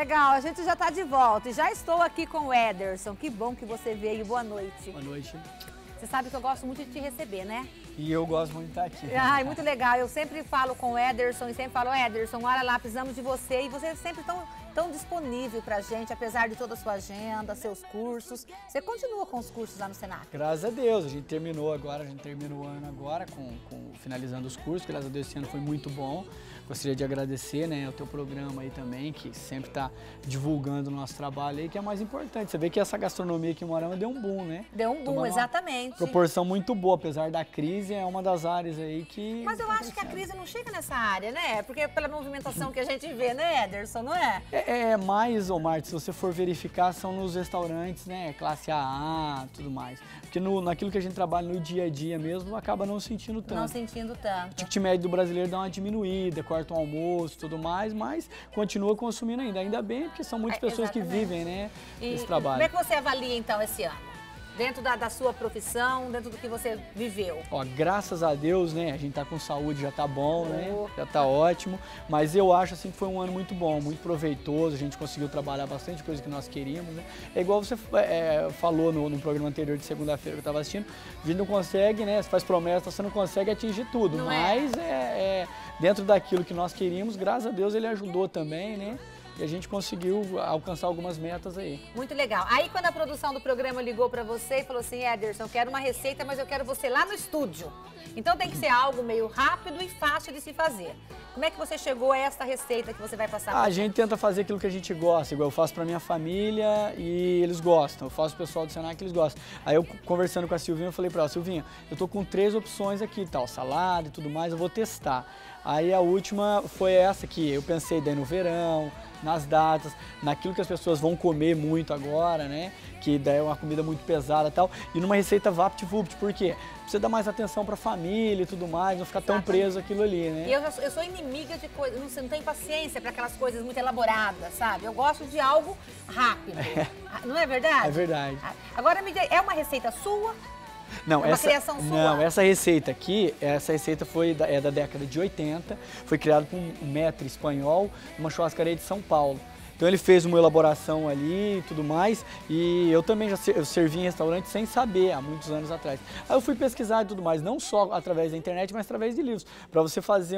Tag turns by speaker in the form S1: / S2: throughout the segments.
S1: Legal, a gente já está de volta e já estou aqui com o Ederson. Que bom que você veio, boa noite.
S2: Boa noite.
S1: Você sabe que eu gosto muito de te receber, né?
S2: E eu gosto muito de estar aqui.
S1: Ai, muito legal. Eu sempre falo com o Ederson e sempre falo, Ederson, olha lá, precisamos de você. E você é sempre tão disponível pra gente, apesar de toda a sua agenda, seus cursos. Você continua com os cursos lá no Senac?
S2: Graças a Deus, a gente terminou o ano agora, finalizando os cursos. Graças a Deus esse ano foi muito bom. Gostaria de agradecer, né, ao teu programa aí também, que sempre está divulgando o nosso trabalho aí, que é mais importante. Você vê que essa gastronomia aqui em Moarama deu um boom, né?
S1: Deu um boom, exatamente.
S2: Proporção muito boa, apesar da crise, é uma das áreas aí que...
S1: Mas eu acho que a crise não chega nessa área, né? Porque pela movimentação que a gente vê, né, Ederson, não é?
S2: É mais, ô Marta, se você for verificar, são nos restaurantes, né, classe AA, tudo mais. Porque naquilo que a gente trabalha no dia a dia mesmo, acaba não sentindo tanto.
S1: Não sentindo tanto.
S2: O ticket médio do brasileiro dá uma diminuída, corta um almoço e tudo mais, mas continua consumindo ainda. Ainda bem, porque são muitas pessoas que vivem, né, esse trabalho.
S1: Como é que você avalia, então, esse ano? Dentro da sua profissão, dentro do que você viveu?
S2: Ó, graças a Deus, né, a gente tá com saúde, já tá bom, né, já tá ótimo, mas eu acho assim que foi um ano muito bom, muito proveitoso, a gente conseguiu trabalhar bastante coisa que nós queríamos, né, é igual você falou no programa anterior de segunda-feira que eu tava assistindo, a gente não consegue, né, você faz promessa, você não consegue atingir tudo,
S1: não
S2: mas dentro daquilo que nós queríamos, graças a Deus ele ajudou também, né. E a gente conseguiu alcançar algumas metas aí.
S1: Muito legal. Aí quando a produção do programa ligou para você e falou assim, Ederson, eu quero uma receita, mas eu quero você lá no estúdio. Então tem que ser algo meio rápido e fácil de se fazer. Como é que você chegou a essa receita que você vai passar?
S2: A gente tenta fazer aquilo que a gente gosta, igual eu faço pra minha família e eles gostam. Eu faço pro pessoal do Senac que eles gostam. Aí eu conversando com a Silvinha, eu falei pra ela, Silvinha, eu tô com 3 opções aqui, tal, salada e tudo mais, eu vou testar. Aí a última foi essa que eu pensei daí no verão, nas datas, naquilo que as pessoas vão comer muito agora, né? Que daí é uma comida muito pesada e tal. E numa receita VaptVupt, por quê? Você dá mais atenção pra família e tudo mais, não ficar tão preso aquilo ali, né?
S1: E eu sou inimiga de coisas, não tenho paciência para aquelas coisas muito elaboradas, sabe? Eu gosto de algo rápido. Não é verdade?
S2: É verdade.
S1: Agora me diga, é uma receita sua?
S2: Não,
S1: é uma criação sua?
S2: Não, essa receita aqui, foi da década de 80, foi criada por um maître espanhol, numa churrascaria de São Paulo. Então ele fez uma elaboração ali e tudo mais, e eu também eu servi em restaurante sem saber, há muitos anos atrás. Aí eu fui pesquisar e tudo mais, não só através da internet, mas através de livros, para você fazer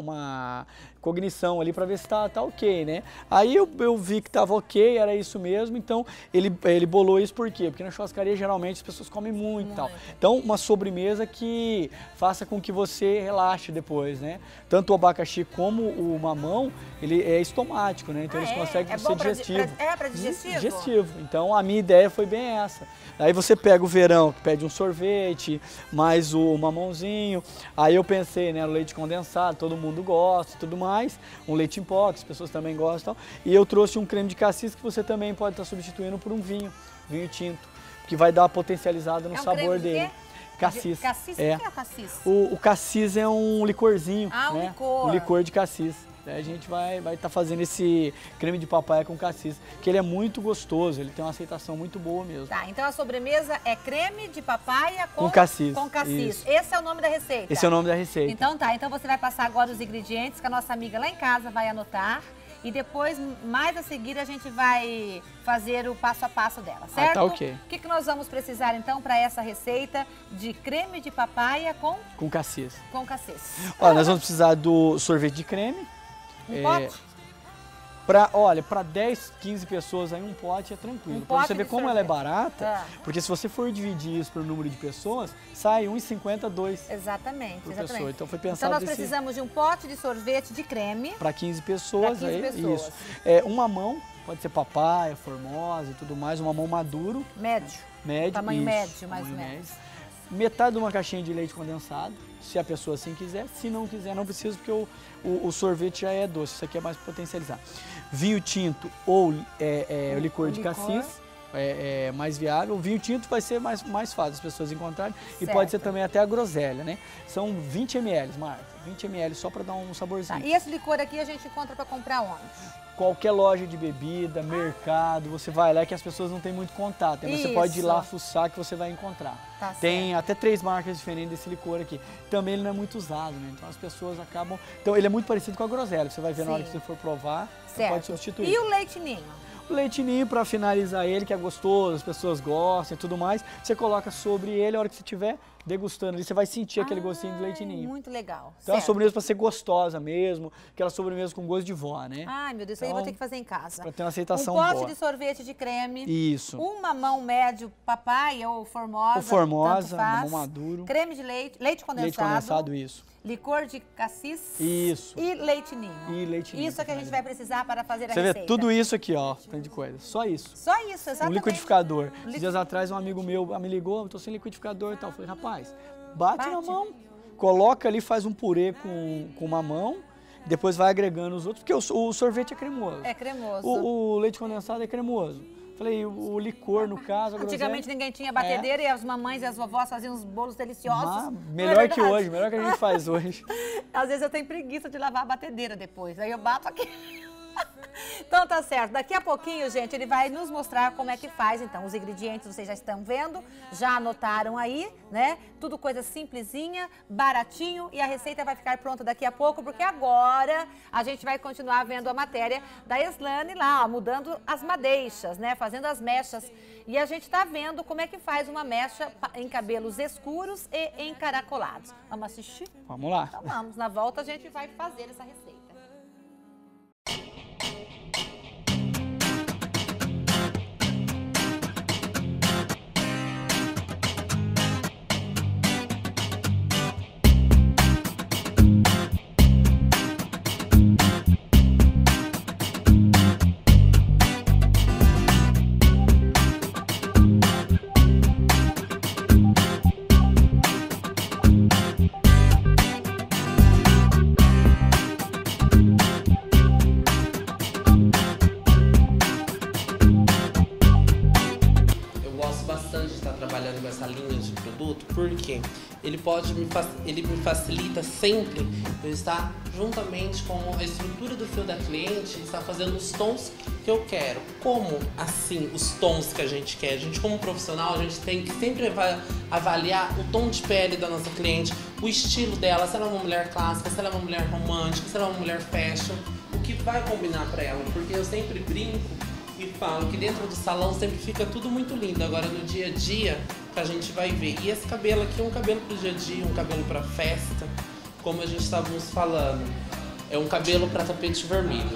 S2: uma cognição ali para ver se tá ok, né? Aí eu vi que tava ok, era isso mesmo, então ele bolou isso por quê? Porque na churrascaria geralmente as pessoas comem muito e tal. Então uma sobremesa que faça com que você relaxe depois, né? Tanto o abacaxi como o mamão, ele é estomático, né? Então eles conseguem ser digestivo.
S1: Para digestivo?
S2: Digestivo. Então a minha ideia foi bem essa. Aí você pega o verão, que pede um sorvete, mais o mamãozinho. Aí eu pensei, né, no leite condensado, todo mundo gosta, tudo mais. Um leite em pó, que as pessoas também gostam. E eu trouxe um creme de cassis que você também pode estar substituindo por um vinho tinto, que vai dar uma potencializada no sabor dele. Cassis.
S1: Cassis? O que é o cassis?
S2: O cassis é um licorzinho,
S1: né?
S2: Um licor. Um licor de cassis. A gente vai estar fazendo esse creme de papaya com cassis, que ele é muito gostoso, ele tem uma aceitação muito boa mesmo.
S1: Tá, então a sobremesa é creme de papaya com
S2: cassis.
S1: Com cassis. Esse é o nome da receita?
S2: Esse é o nome da receita.
S1: Então tá, então você vai passar agora os ingredientes que a nossa amiga lá em casa vai anotar. E depois, mais a seguir, a gente vai fazer o passo a passo dela, certo?
S2: Tá ok.
S1: O que nós vamos precisar, então, para essa receita de creme de papaya com
S2: cassis?
S1: Com cassis.
S2: Olha, nós vamos precisar do sorvete de creme.
S1: Um pote?
S2: Olha, para 10, 15 pessoas aí um pote é tranquilo. Para você ver como ela é barata, porque se você for dividir isso pelo número de pessoas, sai 1,50, 2.
S1: Exatamente,
S2: por pessoa. Então foi
S1: então
S2: pensado
S1: nós precisamos de um pote de sorvete de creme.
S2: Para 15 pessoas.
S1: Para 15 pessoas.
S2: Isso. Um mamão, pode ser papaya, formosa e tudo mais, um mamão maduro.
S1: Médio.
S2: Médio.
S1: Tamanho médio, mais ou menos.
S2: Metade de uma caixinha de leite condensado, se a pessoa assim quiser. Se não quiser, não precisa, porque o sorvete já é doce. Isso aqui é mais para potencializar. Vinho tinto ou o licor de cassis é mais viável. O vinho tinto vai ser mais fácil as pessoas encontrarem. Certo. E pode ser também até a groselha, né? São 20 ml, Marta. 20 ml só para dar um saborzinho.
S1: Tá. E esse licor aqui a gente encontra para comprar onde?
S2: Qualquer loja de bebida, mercado, você vai lá que as pessoas não têm muito contato. Mas você pode ir lá fuçar que você vai encontrar.
S1: Tá
S2: tem até 3 marcas diferentes desse licor aqui. Também ele não é muito usado, né? Então as pessoas acabam... Então ele é muito parecido com a groselha, você vai ver na hora que você for provar.
S1: Certo.
S2: pode substituir.
S1: E o leite ninho?
S2: O leite ninho, para finalizar ele, que é gostoso, as pessoas gostam e tudo mais, você coloca sobre ele, a hora que você estiver degustando ali, você vai sentir aquele gostinho do leite ninho.
S1: Muito legal.
S2: Então é uma sobremesa para ser gostosa mesmo, aquela sobremesa com gosto de vó, né?
S1: Ai, meu Deus, isso aí eu vou ter que fazer em casa.
S2: Para ter uma aceitação
S1: boa. Um
S2: boa.
S1: pote de sorvete de creme.
S2: Isso.
S1: Um mamão médio papai ou formosa.
S2: Ou formosa,
S1: tanto faz.
S2: mamão maduro.
S1: Creme de leite, leite condensado.
S2: Leite condensado, isso.
S1: Licor de cassis.
S2: Isso.
S1: E leite ninho.
S2: E leite ninho.
S1: Isso é que a gente vai precisar para fazer a
S2: Você
S1: receita.
S2: vê tudo isso aqui, ó, de coisa. Só isso.
S1: Só isso, exatamente.
S2: Um liquidificador. Dias atrás um amigo meu me ligou, eu tô sem liquidificador e tal. Eu falei, rapaz, bate na mão, coloca ali, faz um purê com mamão, depois vai agregando os outros, porque o sorvete é cremoso.
S1: É cremoso.
S2: O leite condensado é cremoso. Falei, o licor, no caso, a
S1: Antigamente ninguém tinha batedeira e as mamães e as vovós faziam uns bolos deliciosos.
S2: Melhor que hoje, melhor que a gente faz hoje.
S1: Às vezes eu tenho preguiça de lavar a batedeira depois, aí eu bato aqui. Então tá certo, daqui a pouquinho, gente, ele vai nos mostrar como é que faz, então, os ingredientes vocês já estão vendo, já anotaram aí, né? Tudo coisa simplesinha, baratinho e a receita vai ficar pronta daqui a pouco, porque agora a gente vai continuar vendo a matéria da Eslane lá, ó, mudando as madeixas, né? Fazendo as mechas. E a gente tá vendo como é que faz uma mecha em cabelos escuros e encaracolados. Vamos assistir?
S2: Vamos lá.
S1: Então vamos, na volta a gente vai fazer essa receita.
S3: trabalhando com essa linha de produto, porque ele me facilita sempre eu estar juntamente com a estrutura do fio da cliente, estar fazendo os tons que eu quero. Como assim os tons que a gente quer? A gente, como profissional, a gente tem que sempre avaliar o tom de pele da nossa cliente, o estilo dela, se ela é uma mulher clássica, se ela é uma mulher romântica, se ela é uma mulher fashion, o que vai combinar para ela, porque eu sempre brinco e falo que dentro do salão sempre fica tudo muito lindo. Agora no dia a dia que a gente vai ver. E esse cabelo aqui é um cabelo pro dia a dia, um cabelo para festa, como a gente estávamos falando. É um cabelo para tapete vermelho.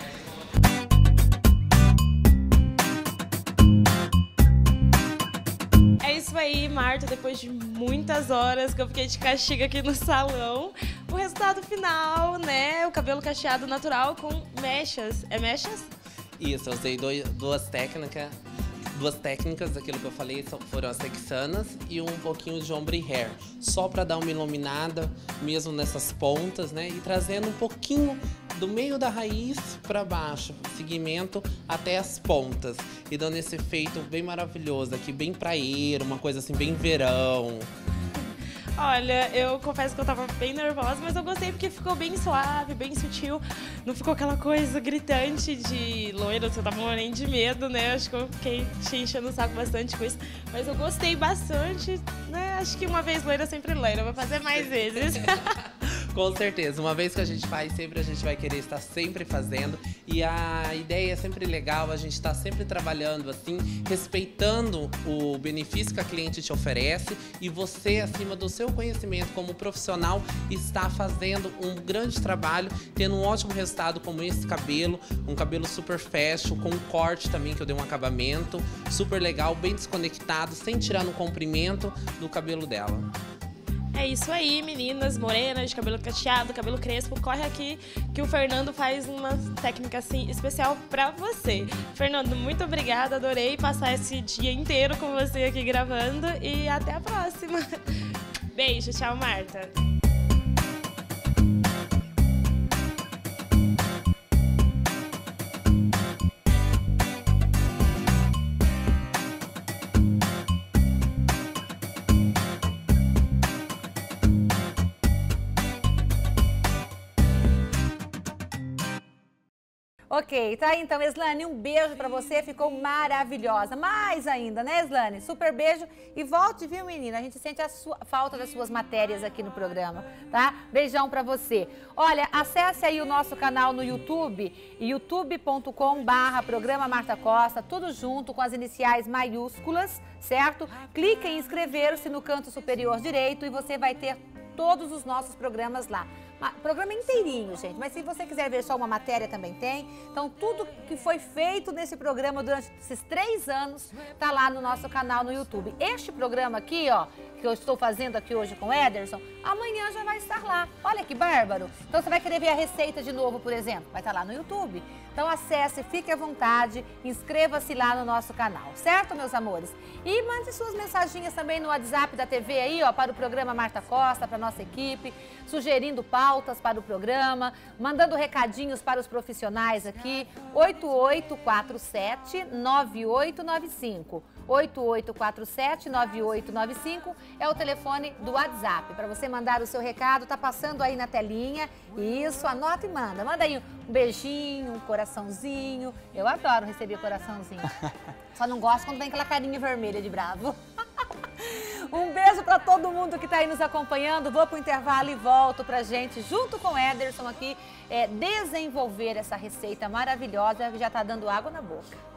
S4: É isso aí, Marta, depois de muitas horas que eu fiquei de castigo aqui no salão, o resultado final, né, o cabelo cacheado natural com mechas. É mechas?
S3: Isso, eu usei duas técnicas daquilo que eu falei, foram as texanas e um pouquinho de ombre hair, só para dar uma iluminada mesmo nessas pontas, né, e trazendo um pouquinho do meio da raiz para baixo, segmento até as pontas, e dando esse efeito bem maravilhoso aqui, bem praieiro, uma coisa assim, bem verão.
S4: Olha, eu confesso que eu tava bem nervosa, mas eu gostei porque ficou bem suave, bem sutil. Não ficou aquela coisa gritante de loira, você tava morrendo de medo, né? Acho que eu fiquei te enchendo o saco bastante com isso. Mas eu gostei bastante, né? Acho que uma vez loira, sempre loira. Vou fazer mais vezes.
S3: Com certeza, uma vez que a gente faz, sempre a gente vai querer estar sempre fazendo. E a ideia é sempre legal, a gente está sempre trabalhando assim, respeitando o benefício que a cliente te oferece, e você, acima do seu conhecimento como profissional, está fazendo um grande trabalho, tendo um ótimo resultado como esse cabelo, um cabelo super fashion, com um corte também que eu dei um acabamento super legal, bem desconectado, sem tirar no comprimento do cabelo dela.
S4: É isso aí, meninas morenas, de cabelo cacheado, cabelo crespo, corre aqui que o Fernando faz uma técnica assim especial pra você. Fernando, muito obrigada, adorei passar esse dia inteiro com você aqui gravando e até a próxima. Beijo, tchau, Marta.
S1: Ok, tá aí então, Eslane, um beijo pra você, ficou maravilhosa. Mais ainda, né, Eslane? Super beijo e volte, viu, menina? A gente sente a falta das suas matérias aqui no programa, tá? Beijão pra você. Olha, acesse aí o nosso canal no YouTube, youtube.com/programa Marta Costa, tudo junto com as iniciais maiúsculas, certo? Clique em inscrever-se no canto superior direito e você vai ter todos os nossos programas lá. Programa inteirinho, gente, mas se você quiser ver só uma matéria também tem. Então, tudo que foi feito nesse programa durante esses 3 anos tá lá no nosso canal no YouTube. Este programa aqui, ó, que eu estou fazendo aqui hoje com o Ederson, amanhã já vai estar lá. Olha que bárbaro. Então, você vai querer ver a receita de novo, por exemplo, vai estar lá no YouTube. Então, acesse, fique à vontade, inscreva-se lá no nosso canal, certo, meus amores? E mande suas mensaginhas também no WhatsApp da TV aí, ó, para o programa Marta Costa, para a nossa equipe, sugerindo pautas para o programa, mandando recadinhos para os profissionais aqui, 8847-9895. 8847-9895 é o telefone do WhatsApp. Para você mandar o seu recado, tá passando aí na telinha. Isso, anota e manda. Manda aí um beijinho, um coraçãozinho. Eu adoro receber coraçãozinho. Só não gosto quando vem aquela carinha vermelha de bravo. Um beijo para todo mundo que está aí nos acompanhando. Vou para o intervalo e volto para a gente, junto com o Ederson aqui, desenvolver essa receita maravilhosa que já está dando água na boca.